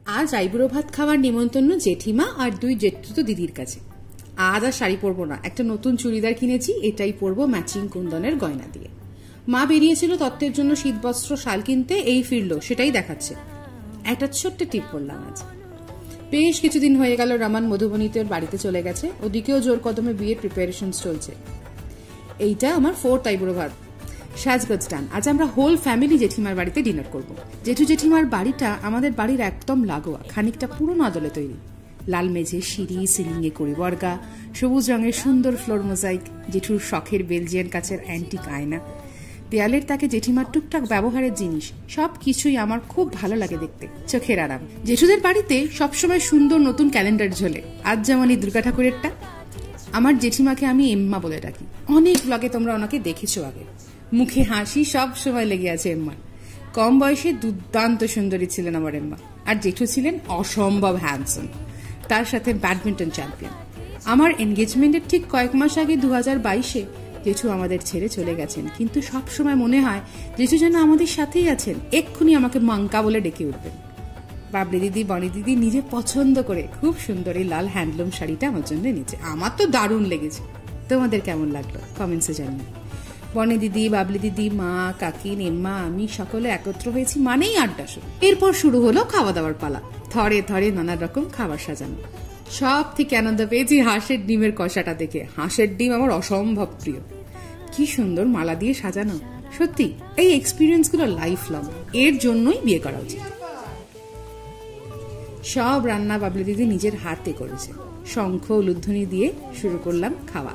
আজ আইবুড়ো ভাত খাওয়ার নিমন্ত্রণ জেঠিমা আর 2 জেঠতুতো দিদির কাছে। আজ আর শাড়ি পরবো না, একটা নতুন চুড়িদার কিনেছি, এটাই পরবো ম্যাচিং কুন্দনের গয়না দিয়ে। মা বেরিয়েছিল তত্ত্বের জন্য শীতবস্ত্র শাল কিনতে, এই ফিরলো, সেটাই দেখাচ্ছে। একটা ছোট্ট টিপ পড়লাম আজ। বেশ কিছুদিন হয়ে গেল রামান মধুবনীতে ওর বাড়িতে চলে গেছে, ওদিকেও জোর কদমে বিয়ের প্রিপারেশন চলছে। এইটা আমার 4th আইবুড়ো ভাত। সাজগোজ ডান। আজ আমরা হোল ফ্যামিলি জেঠিমার বাড়িতে ডিনার করব। জেঠু জেঠিমার বাড়িটা আমাদের বাড়ির একদম লাগোয়া, খানিকটা পুরনো আদলে তৈরি। লাল মেঝে, সিঁড়ি, সিলিংয়ে কড়িবর্গা, সবুজ রঙের সুন্দর ফ্লোর মোজাইক, জেঠুর শখের বেলজিয়ান কাচের অ্যান্টিক আয়না, দেয়ালের তাকে জেঠিমার টুকটাক ব্যবহারের জিনিস, সবকিছুই আমার খুব ভালো লাগে দেখতে, চোখের আরাম। জেঠুদের বাড়িতে সবসময় সুন্দর নতুন ক্যালেন্ডার ঝোলে, আজ যেমন এই দুর্গা ঠাকুরেরটা। আমার জেঠিমাকে আমি এম্মা বলে ডাকি, অনেক ব্লগে তোমরা ওনাকে দেখেছো আগে। মুখে হাসি সব সময় লেগে আছে এম্মার। কম বয়সে দুর্দান্ত সুন্দরী ছিলেন আমার এম্মা, আর জেঠু ছিলেন অসম্ভব হ্যান্ডসাম, তার সাথে ব্যাডমিন্টন চ্যাম্পিয়ন। আমার এনগেজমেন্টের ঠিক কয়েক মাস আগে 2022-এ জেঠু আমাদের ছেড়ে চলে গেছেন, কিন্তু সব সময় মনে হয় জেঠু যেন আমাদের সাথেই আছেন, এক্ষুনি আমাকে মাঙ্কা বলে ডেকে উঠবেন। বাবলি দিদি, বনি দিদি নিজে পছন্দ করে খুব সুন্দর এই লাল হ্যান্ডলুম শাড়িটা আমার জন্য নিচে। আমার তো দারুণ লেগেছে, তোমাদের কেমন লাগলো কমেন্টসে জানিও। বনি দিদি, বাবলি দিদি, মা, কাকি, নেম্মা, আমি সকলে একত্র হয়েছি মানেই আড্ডা শুরু। এরপর শুরু হলো খাওয়া দাওয়ার পালা, থরে থরে নানা রকম খাবার সাজানো। সব থেকে আনন্দ পেয়েছি হাঁসের ডিমের কষাটা দেখে। হাঁসের ডিম আমার অসম্ভব প্রিয়, কি সুন্দর মালা দিয়ে সাজানো। সত্যি এই এক্সপিরিয়েন্স গুলো লাইফ লং, এর জন্যই বিয়ে করা উচিত। সব রান্না বাবলি দিদি নিজের হাতে করেছে। শঙ্খ উলুধ্বনি দিয়ে শুরু করলাম খাওয়া।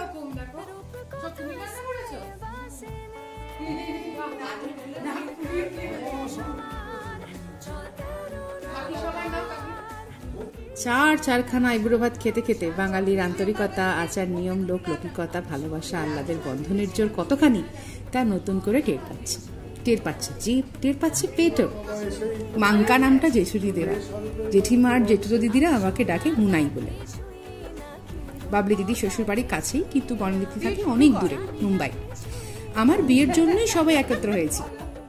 চারখানা আইবুড়ো ভাত খেতে খেতে বাঙালির আন্তরিকতা, আচার নিয়ম, লোক লৌকিকতা, ভালোবাসা, আহ্লাদের বন্ধনের জোর কতখানি তা নতুন করে টের পাচ্ছে জিভ, টের পাচ্ছে পেটও। মাঙ্কা নামটা জেঠুরি দেওয়া। জেঠিমা আর জেঠুতো দিদিরা আমাকে ডাকে মুনাই বলে। বাবলি দিদি শ্বশুর বাড়ির কাছেই, কিন্তু বনি দিদি থাকে অনেক দূরে, মুম্বাই। আমার বিয়ের জন্যই সবাই একত্র হয়েছি।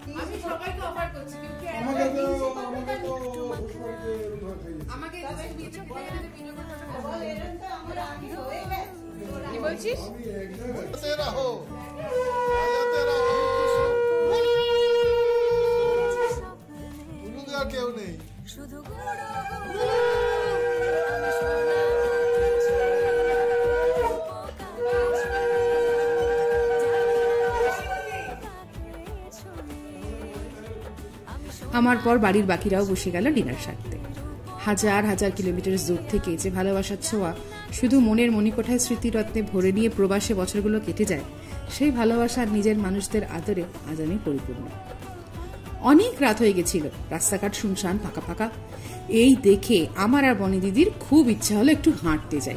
কেউ নেই। আমার পর বাড়ির বাকিরাও বসে গেল ডিনার সারতে। হাজার হাজার কিলোমিটার দূর থেকে যে ভালোবাসার ছোঁয়া শুধু মনের মণিকোঠায় স্মৃতিরত্নে ভরে নিয়ে প্রবাসে বছরগুলো কেটে যায়, সেই ভালোবাসার নিজের মানুষদের আদরে আজ আমি পরিপূর্ণ। অনেক রাত হয়ে গেছিল, রাস্তাঘাট শুনশান, ফাঁকা ফাঁকা। এই দেখে আমার আর বনি দিদির খুব ইচ্ছা হলো একটু হাঁটতে যাই।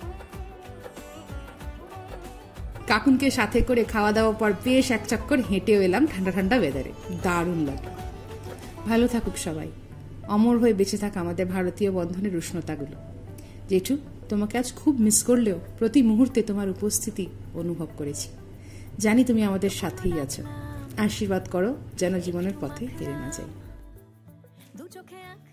কাকুনকে সাথে করে খাওয়া দাওয়ার পর বেশ এক চক্কর হেঁটেও এলাম ঠান্ডা ঠান্ডা ওয়েদারে, দারুণ লাগলো। ভালো থাকুক সবাই, অমর হয়ে বেঁচে থাক আমাদের ভারতীয় বন্ধনের উষ্ণতাগুলো। জেঠু, তোমাকে আজ খুব মিস করলেও প্রতি মুহূর্তে তোমার উপস্থিতি অনুভব করেছি। জানি তুমি আমাদের সাথেই আছো। আশীর্বাদ করো যেন জীবনের পথে হেরে না যাই।